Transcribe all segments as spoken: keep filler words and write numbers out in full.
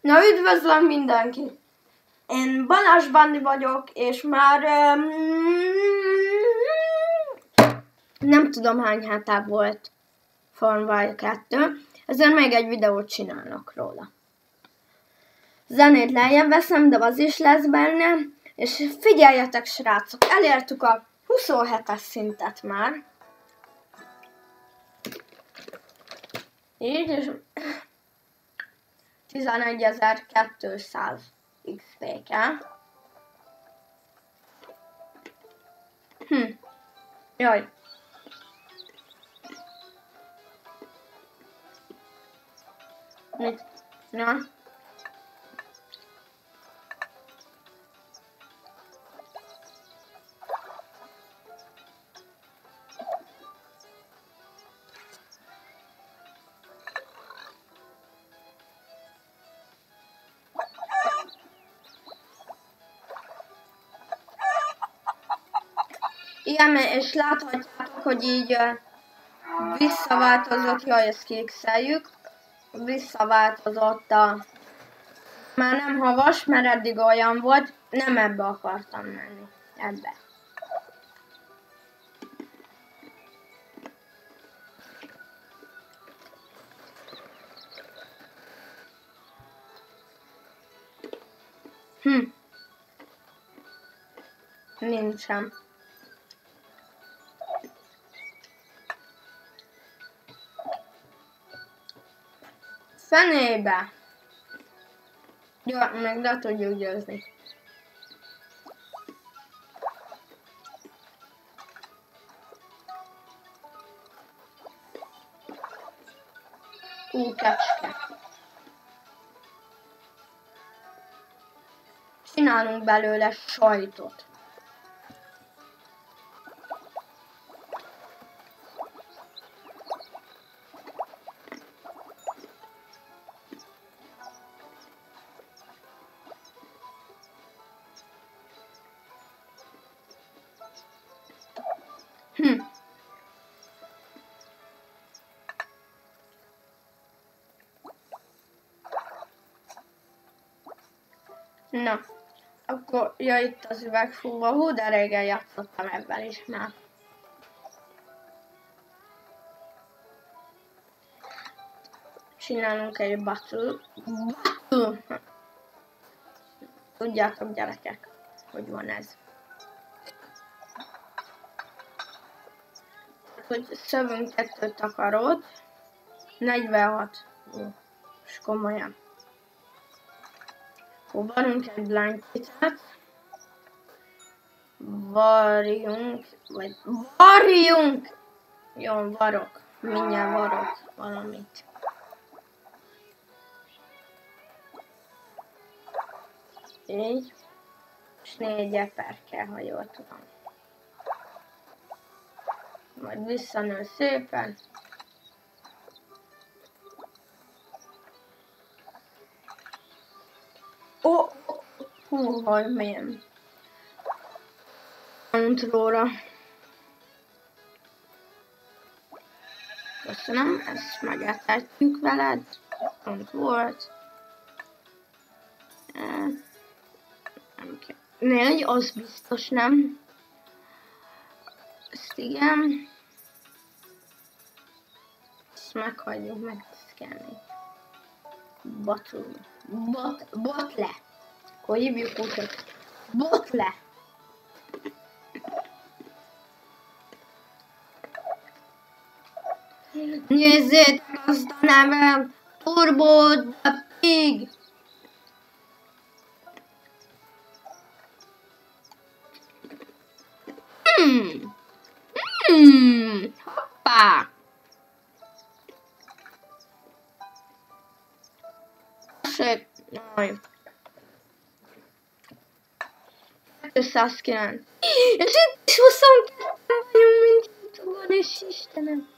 Na, üdvözlöm mindenkit! Én Balázs Bandi vagyok, és már um, nem tudom hány hete volt Farmville kettő, ezért még egy videót csinálok róla. Zenét lejjebb veszem, de az is lesz benne, és figyeljetek srácok, elértük a huszonhetes szintet már. Így, és tizenegyezer-kétszáz iksz pé-kel. Hm. Jaj. Mit? Na? Igen, és láthatjátok, hogy így uh, visszaváltozott, jaj, ezt kiixeljük, visszaváltozott a... Már nem havas, mert eddig olyan volt, nem ebbe akartam menni, ebbe. Hm. Nincsen. Fenébe! Jó, meg le tudjuk győzni. Ú, kecske. Csinálunk belőle sajtot. Hm. Na, akkor ja, itt az üvegfúva, hú, de régen játszottam ebben is már. Csinálunk egy battle. Battle. Tudjátok gyerekek, hogy van ez. Hogy szövünk kettő takarót, negyvenhat, és komolyan. Akkor varunk egy blanketet, varjunk, vagy varjunk! Jó, varok, mindjárt varok valamit. Így, és négy eper kell, ha jól tudom. Majd visszanő szépen. Ó, oh, hú, hogy milyen. Intróra. Köszönöm, ezt megetetjük veled. Pont volt. Nem kell. Négy, az biztos nem. Ezt igen. Ezt meghagyjuk, megszkenni. Batul. Bot, bot le. Akkor hívjuk úgy, hogy bot le. Nézzétek azt a nevem! Turbo the Pig! Hmm. Hmm. Hoppá! Szép. Jaj. kétszázkilenc. És itt is huszonketten vagyunk, mint YouTube-on, és Istenem.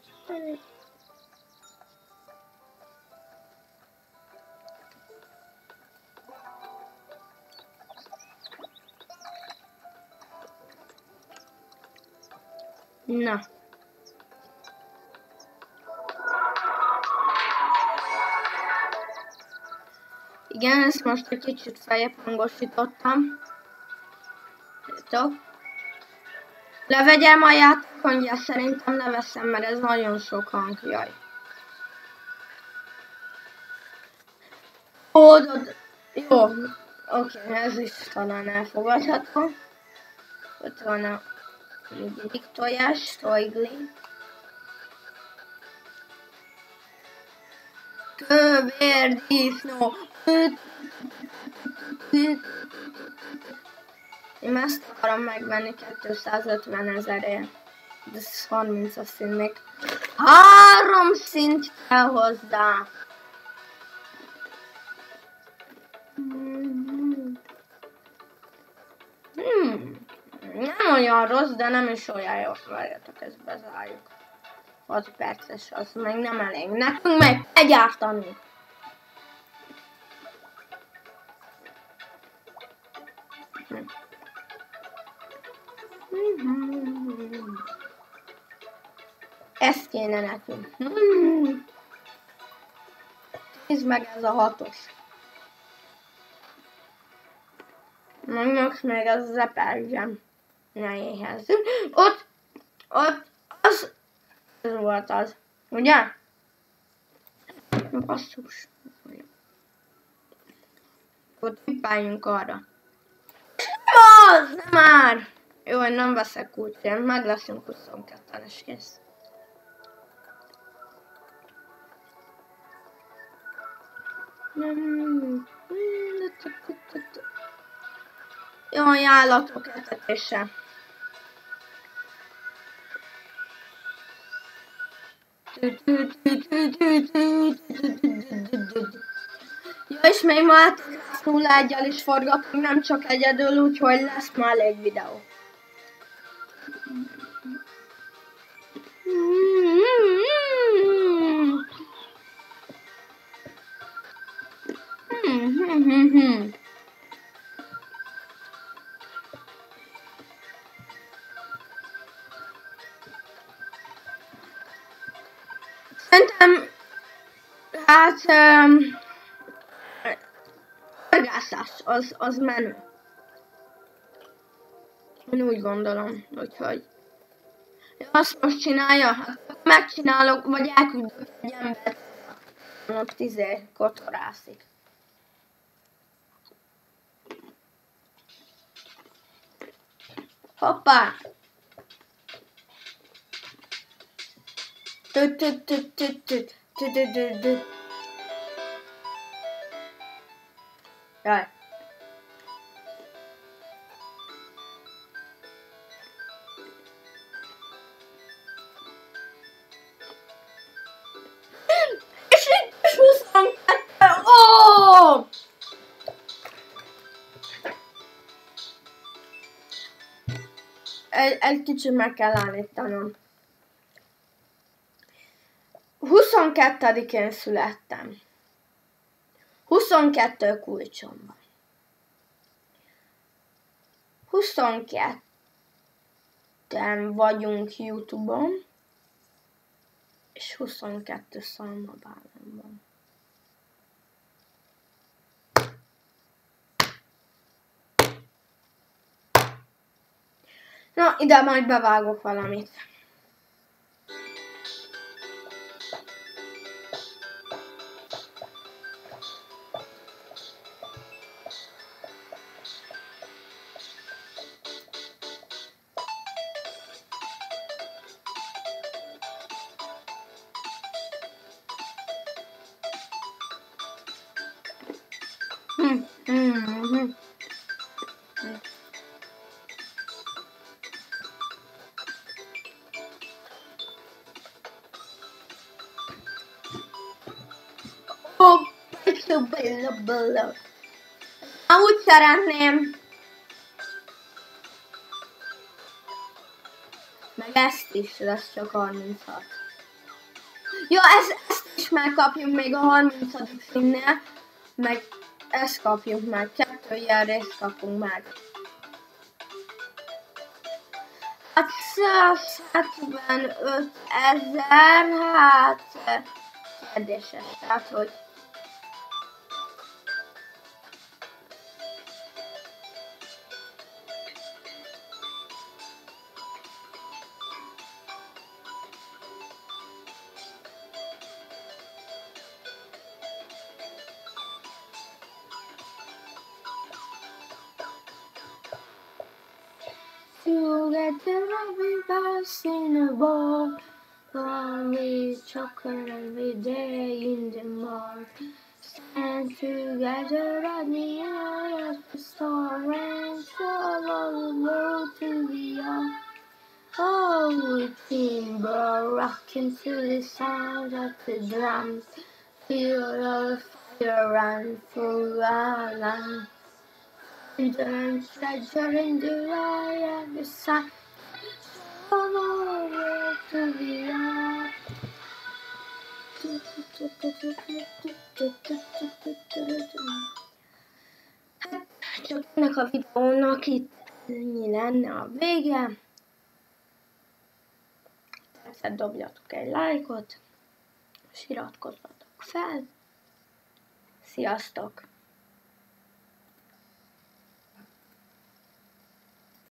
Na. Ezt most egy kicsit feljebb hangosítottam. Tudjátok? Levegyem a játékhangja, szerintem ne veszem, mert ez nagyon sok hang. Jaj. Ó, jó. Oké, okay, ez is talán elfogadható. Ott van a negyedik tojás, tojgli. Kövér disznó. Én ezt akarom megvenni kétszázötven ezerért. De ez harmincas szint még. Három szint kell hozzá. Hmm. Nem olyan rossz, de nem is olyan jó. Várjatok, ezt bezárjuk. hat perces, az meg nem elég. Nekünk meg egyártani. Ez kéne nekünk. Nézd meg, ez a hatos. Megnyugsz még az zepelgem. Ne éhezzünk. Ott, ott, az, ez volt az. Ugye? Basszus. Akkor tippáljunk arra. Az, nem már! Jó, én nem veszek kulcsért, meg leszünk huszonkettes, kész. Jaj, állatok etetése. Ja, és még ma nulla egyel is forgatunk, nem csak egyedül, úgyhogy lesz már elég videó. Szerintem, hát, um, horgászás, az, az menő. Én úgy gondolom, úgyhogy. Ja, azt most csinálja, hát megcsinálok, vagy elküldök egy embert, ott izé kotorászik. Hoppá! Tüt tüt tüt tüt tüt tüt tüt tüt tüt. Jaj. És itt is huszonkettő! Ó! Egy, egy kicsit meg kell állítanom. huszonkettedikén születtem. huszonkettő kulcsom van. huszonketten vagyunk YouTube-on, és huszonkettő szalmabálom van. Na, ide majd bevágok valamit. Hm, hm, hm. Oh, billa, billa. Úgy szeretném. Meg ezt is, lesz csak harminchat. Ja, ezt, ezt is megkapjuk még a harmincadik színnél. Meg ezt kapjuk meg. Kettő ilyen részt kapunk meg. Hát százhetvenöt ezer, hát kérdéses, tehát hogy together every bus in a ball. One with chocolate every day in the mall. Stand together on the air at the store and follow the road to beyond. Oh, we timber rocking to the sound of the drums. Feel our fire run through our land. And treasure in the eye of the sun. Follow the road to beyond. Csak ennek a videónak itt ennyi lenne a vége. Tetszett, dobjatok egy lájkot, és iratkozzatok fel. Sziasztok!